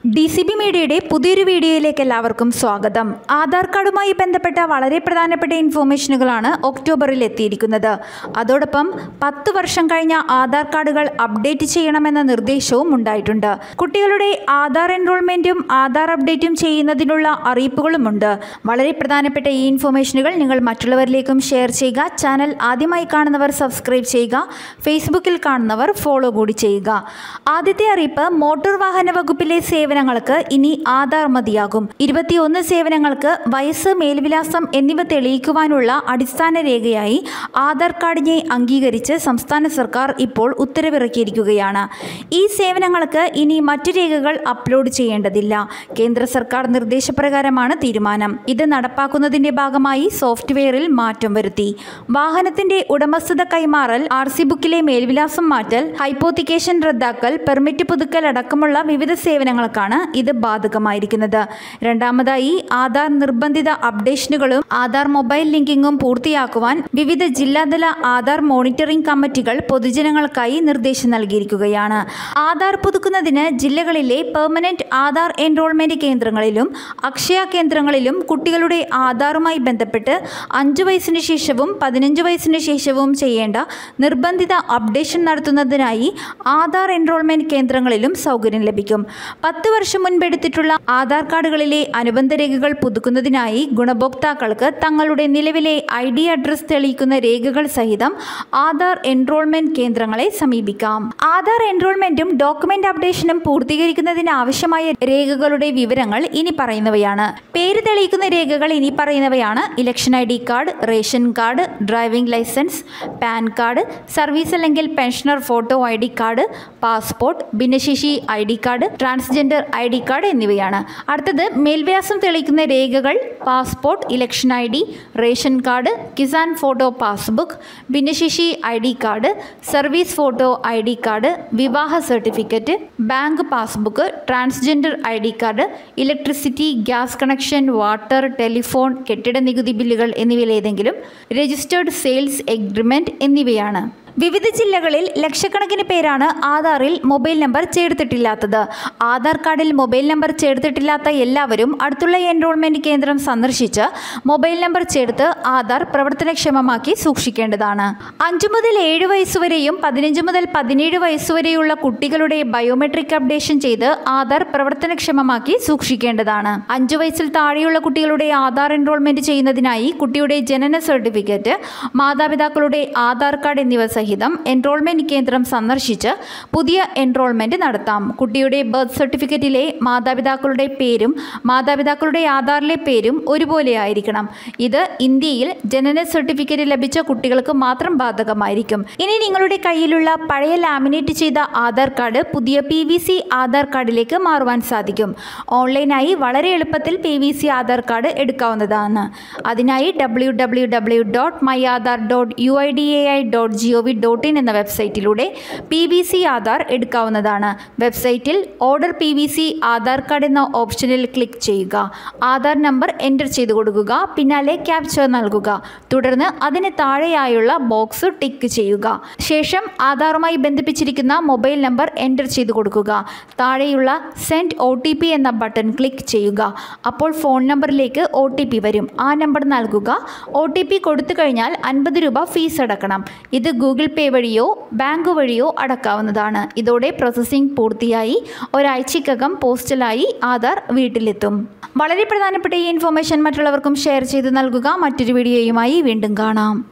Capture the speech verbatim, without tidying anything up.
D C B മീഡിയയുടെ പുതിയൊരു വീഡിയോയിലേക്ക് എല്ലാവർക്കും സ്വാഗതം. ആധാർ കാർഡുമായി ബന്ധപ്പെട്ട വളരെ പ്രധാനപ്പെട്ട ഇൻഫോർമേഷനുകളാണ് ഒക്ടോബറിൽ എത്തിയിരിക്കുന്നത്. അതോടൊപ്പം പത്ത് വർഷം കഴിഞ്ഞ ആധാർ കാർഡുകൾ അപ്ഡേറ്റ് ചെയ്യണമെന്ന നിർദ്ദേശവും ഉണ്ടായിട്ടുണ്ട്. കുട്ടികളുടെ ആധാർ എൻറോൾമെൻറ്റും ആധാർ അപ്ഡേറ്റും ചെയ്യുന്നതിനുള്ള അറിയിപ്പുകളുമുണ്ട്. വളരെ പ്രധാനപ്പെട്ട ഈ ഇൻഫോർമേഷനുകൾ നിങ്ങൾ മറ്റുള്ളവരിലേക്കും ഷെയർ ചെയ്യുക. ചാനൽ ആദ്യമായി കാണുന്നവർ സബ്സ്ക്രൈബ് ചെയ്യുക. ഫേസ്ബുക്കിൽ കാണുന്നവർ ഫോളോ കൂടി ചെയ്യുക. ആദ്യത്തെ അറിയിപ്പ്, മോട്ടോർ വാഹന വകുപ്പിലെ സേവനങ്ങൾക്ക് ഇനി ആധാർ മതിയാകും. ഇരുപത്തിയൊന്ന് സേവനങ്ങൾക്ക് വയസ്സ്, മേൽവിലാസം എന്നിവ തെളിയിക്കുവാനുള്ള അടിസ്ഥാന രേഖയായി ആധാർ കാർഡിനെ അംഗീകരിച്ച് സംസ്ഥാന സർക്കാർ ഇപ്പോൾ ഉത്തരവിറക്കിയിരിക്കുകയാണ്. ഈ സേവനങ്ങൾക്ക് ഇനി മറ്റു രേഖകൾ അപ്ലോഡ് ചെയ്യേണ്ടതില്ല. കേന്ദ്ര സർക്കാർ നിർദ്ദേശപ്രകാരമാണ് തീരുമാനം. ഇത് നടപ്പാക്കുന്നതിന്റെ ഭാഗമായി സോഫ്റ്റ്വെയറിൽ മാറ്റം വരുത്തി. വാഹനത്തിന്റെ ഉടമസ്ഥത കൈമാറൽ, ആർ സി ബുക്കിലെ മേൽവിലാസം മാറ്റൽ, ഹൈപ്പോത്തിക്കേഷൻ റദ്ദാക്കൽ, പെർമിറ്റ് പുതുക്കൽ അടക്കമുള്ള വിവിധ സേവനങ്ങൾക്കാണ് ഇത് ബാധകമായിരിക്കുന്നത്. രണ്ടാമതായി, ആധാർ നിർബന്ധിത അപ്ഡേഷനുകളും ആധാർ മൊബൈൽ ലിങ്കിങ്ങും പൂർത്തിയാക്കുവാൻ വിവിധ ജില്ലാതല ആധാർ മോണിറ്ററിംഗ് കമ്മിറ്റികൾ പൊതുജനങ്ങൾക്കായി നിർദ്ദേശം നൽകിയിരിക്കുകയാണ്. ആധാർ പുതുക്കുന്നതിന് ജില്ലകളിലെ പെർമനന്റ് ആധാർ എൻറോൾമെന്റ് കേന്ദ്രങ്ങളിലും അക്ഷയ കേന്ദ്രങ്ങളിലും കുട്ടികളുടെ ആധാറുമായി ബന്ധപ്പെട്ട് അഞ്ചു വയസ്സിന് ശേഷവും പതിനഞ്ച് വയസ്സിന് ശേഷവും ചെയ്യേണ്ട നിർബന്ധിത അപ്ഡേഷൻ നടത്തുന്നതിനായി ആധാർ എൻറോൾമെന്റ് കേന്ദ്രങ്ങളിലും സൗകര്യം ലഭിക്കും. പത്ത് വർഷം മുൻപ് എടുത്തിട്ടുള്ള ആധാർ കാർഡുകളിലെ അനുബന്ധ രേഖകൾ പുതുക്കുന്നതിനായി ഗുണഭോക്താക്കൾക്ക് തങ്ങളുടെ നിലവിലെ ഐ ഡി അഡ്രസ് തെളിയിക്കുന്ന രേഖകൾ സഹിതം ആധാർ എൻറോൾമെന്റ് കേന്ദ്രങ്ങളെ സമീപിക്കാം. ആധാർ എൻറോൾമെന്റും ഡോക്യുമെന്റ് അപ്ഡേഷനും പൂർത്തീകരിക്കുന്നതിന് ആവശ്യമായ രേഖകളുടെ വിവരങ്ങൾ ഇനി പറയുന്നവയാണ്. പേര് തെളിയിക്കുന്ന രേഖകൾ ഇനി പറയുന്നവയാണ്: election I D card, ration card, driving licence, PAN card, service അല്ലെങ്കിൽ pensioner photo I D card, passport, ഭിന്നശേഷി I D card, transgender I D card എന്നിവയാണ്. അടുത്തത്, മേൽവിലാസം തെളിയിക്കുന്ന രേഖകൾ: passport, election I D, ration card, Kisan photo passbook, ഭിന്നശേഷി I D card, service photo I D card, വിവാഹ certificate, bank passbook, transgender I D card, electricity, gas connection, water, telephone, കെട്ടിട നികുതി ബില്ലുകൾ എന്നിവയിലേതെങ്കിലും, രജിസ്റ്റേർഡ് സെയിൽസ് എഗ്രിമെന്റ് എന്നിവയാണ്. വിവിധ ജില്ലകളിൽ ലക്ഷക്കണക്കിന് പേരാണ് ആധാറിൽ മൊബൈൽ നമ്പർ ചേർത്തിട്ടില്ലാത്തത്. ആധാർ കാർഡിൽ മൊബൈൽ നമ്പർ ചേർത്തിട്ടില്ലാത്ത എല്ലാവരും അടുത്തുള്ള എൻറോൾമെന്റ് കേന്ദ്രം സന്ദർശിച്ച് മൊബൈൽ നമ്പർ ചേർത്ത് ആധാർ പ്രവർത്തനക്ഷമമാക്കി സൂക്ഷിക്കേണ്ടതാണ്. അഞ്ചു മുതൽ ഏഴ് വയസ്സുവരെയും പതിനഞ്ച് മുതൽ പതിനേഴ് വയസ്സുവരെയുള്ള കുട്ടികളുടെ ബയോമെട്രിക് അപ്ഡേഷൻ ചെയ്ത് ആധാർ പ്രവർത്തനക്ഷമമാക്കി സൂക്ഷിക്കേണ്ടതാണ്. അഞ്ചു വയസ്സിൽ താഴെയുള്ള കുട്ടികളുടെ ആധാർ എൻറോൾമെന്റ് ചെയ്യുന്നതിനായി കുട്ടിയുടെ ജനന സർട്ടിഫിക്കറ്റ്, മാതാപിതാക്കളുടെ ആധാർ കാർഡ് എന്നിവ സഹിതം എൻറോൾമെന്റ് കേന്ദ്രം സന്ദർശിച്ച് പുതിയ എൻറോൾമെന്റ് നടത്താം. കുട്ടിയുടെ ബർത്ത് സർട്ടിഫിക്കറ്റിലെ മാതാപിതാക്കളുടെ പേരും മാതാപിതാക്കളുടെ ആധാറിലെ പേരും ഒരുപോലെ ആയിരിക്കണം. ഇത് ഇന്ത്യയിൽ ജനന സർട്ടിഫിക്കറ്റ് ലഭിച്ച കുട്ടികൾക്ക് മാത്രം ബാധകമായിരിക്കും. ഇനി നിങ്ങളുടെ കയ്യിലുള്ള പഴയ ലാമിനേറ്റ് ചെയ്ത ആധാർ കാർഡ് പുതിയ പി വി സി ആധാർ കാർഡിലേക്ക് മാറുവാൻ സാധിക്കും. ഓൺലൈനായി വളരെ എളുപ്പത്തിൽ P V C Aadhaar card എടുക്കാവുന്നതാണ്. അതിനായി W W W dot my Aadhaar dot U I D A I dot G O V dot in എന്ന വെബ്സൈറ്റിലൂടെ പി വി സി ആധാർ എടുക്കാവുന്നതാണ്. വെബ്സൈറ്റിൽ order P V C Aadhaar card എന്ന ഓപ്ഷനിൽ ക്ലിക്ക് ചെയ്യുക. ആധാർ നമ്പർ എൻ്റർ ചെയ്ത് കൊടുക്കുക. പിന്നാലെ ക്യാപ്ചർ നൽകുക. തുടർന്ന് അതിന് താഴെയായുള്ള ബോക്സ് ടിക്ക് ചെയ്യുക. ശേഷം ആധാറുമായി ബന്ധിപ്പിച്ചിരിക്കുന്ന മൊബൈൽ നമ്പർ എൻ്റർ ചെയ്ത് കൊടുക്കുക. താഴെയുള്ള സെൻഡ് ഒ ടി പി എന്ന ബട്ടൺ ക്ലിക്ക് ചെയ്യുക. അപ്പോൾ ഫോൺ നമ്പറിലേക്ക് ഒ ടി പി വരും. ആ നമ്പർ നൽകുക. ഒ ടി പി കൊടുത്തു കഴിഞ്ഞാൽ അൻപത് രൂപ ഫീസ് അടക്കണം. ഇത് ഗൂഗിൾ പേ വഴിയോ ബാങ്ക് വഴിയോ അടക്കാവുന്നതാണ്. ഇതോടെ പ്രോസസ്സിംഗ് പൂർത്തിയായി ഒരാഴ്ചക്കകം പോസ്റ്റലായി ആധാർ വീട്ടിലെത്തും. വളരെ പ്രധാനപ്പെട്ട ഈ ഇൻഫോർമേഷൻ മറ്റുള്ളവർക്കും ഷെയർ ചെയ്ത് നൽകുക. മറ്റൊരു വീഡിയോയുമായി വീണ്ടും കാണാം.